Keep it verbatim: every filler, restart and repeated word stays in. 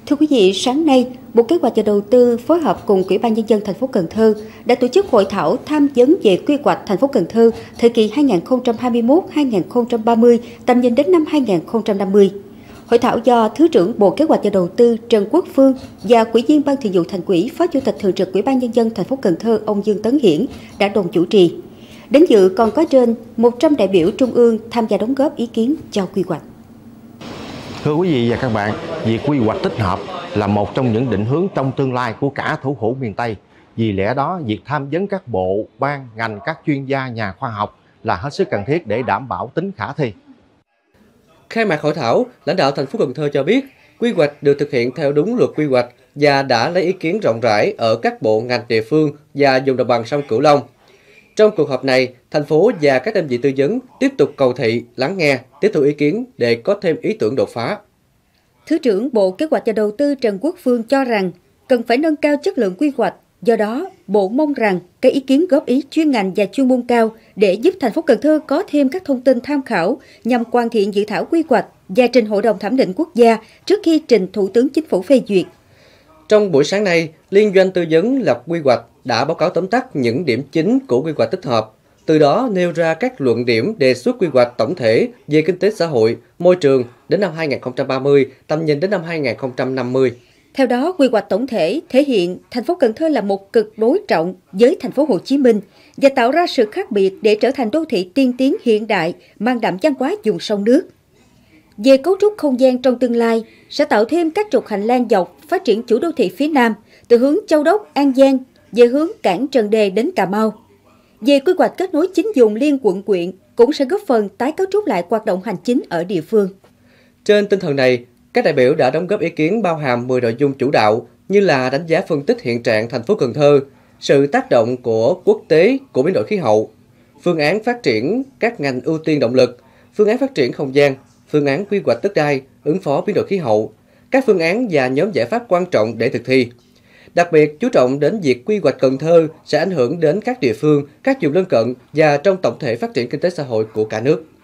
Thưa quý vị, sáng nay, Bộ Kế hoạch và Đầu tư phối hợp cùng Ủy ban Nhân dân thành phố Cần Thơ đã tổ chức hội thảo tham vấn về quy hoạch thành phố Cần Thơ thời kỳ hai nghìn không trăm hai mươi mốt đến hai nghìn không trăm ba mươi, tầm nhìn đến năm hai nghìn không trăm năm mươi. Hội thảo do Thứ trưởng Bộ Kế hoạch và Đầu tư Trần Quốc Phương và Ủy viên Ban Thường vụ Thành ủy, Phó Chủ tịch Thường trực Ủy ban Nhân dân thành phố Cần Thơ ông Dương Tấn Hiển đã đồng chủ trì. Đến dự còn có trên một trăm đại biểu trung ương tham gia đóng góp ý kiến cho quy hoạch. Thưa quý vị và các bạn, việc quy hoạch tích hợp là một trong những định hướng trong tương lai của cả thủ phủ miền Tây. Vì lẽ đó, việc tham vấn các bộ, ban, ngành, các chuyên gia, nhà khoa học là hết sức cần thiết để đảm bảo tính khả thi. Khai mạc hội thảo, lãnh đạo thành phố Cần Thơ cho biết, quy hoạch được thực hiện theo đúng luật quy hoạch và đã lấy ý kiến rộng rãi ở các bộ ngành địa phương và vùng đồng bằng sông Cửu Long. Trong cuộc họp này, thành phố và các đơn vị tư vấn tiếp tục cầu thị, lắng nghe, tiếp thu ý kiến để có thêm ý tưởng đột phá. Thứ trưởng Bộ Kế hoạch và Đầu tư Trần Quốc Phương cho rằng cần phải nâng cao chất lượng quy hoạch. Do đó, Bộ mong rằng các ý kiến góp ý chuyên ngành và chuyên môn cao để giúp thành phố Cần Thơ có thêm các thông tin tham khảo nhằm hoàn thiện dự thảo quy hoạch và trình Hội đồng Thẩm định Quốc gia trước khi trình Thủ tướng Chính phủ phê duyệt. Trong buổi sáng nay, Liên doanh tư vấn lập quy hoạch đã báo cáo tóm tắt những điểm chính của quy hoạch tích hợp, từ đó nêu ra các luận điểm đề xuất quy hoạch tổng thể về kinh tế xã hội, môi trường đến năm hai nghìn không trăm ba mươi, tầm nhìn đến năm hai nghìn không trăm năm mươi. Theo đó, quy hoạch tổng thể thể hiện thành phố Cần Thơ là một cực đối trọng với thành phố Hồ Chí Minh và tạo ra sự khác biệt để trở thành đô thị tiên tiến hiện đại, mang đậm văn hóa vùng sông nước. Về cấu trúc không gian trong tương lai, sẽ tạo thêm các trục hành lang dọc phát triển chủ đô thị phía Nam, từ hướng Châu Đốc, An Giang về hướng cảng Trần Đề đến Cà Mau. Về quy hoạch kết nối chính vùng liên quận quyện cũng sẽ góp phần tái cấu trúc lại hoạt động hành chính ở địa phương. Trên tinh thần này, các đại biểu đã đóng góp ý kiến bao hàm mười nội dung chủ đạo như là đánh giá phân tích hiện trạng thành phố Cần Thơ, sự tác động của quốc tế của biến đổi khí hậu, phương án phát triển các ngành ưu tiên động lực, phương án phát triển không gian, phương án quy hoạch đất đai, ứng phó biến đổi khí hậu, các phương án và nhóm giải pháp quan trọng để thực thi. Đặc biệt chú trọng đến việc quy hoạch Cần Thơ sẽ ảnh hưởng đến các địa phương, các vùng lân cận và trong tổng thể phát triển kinh tế xã hội của cả nước.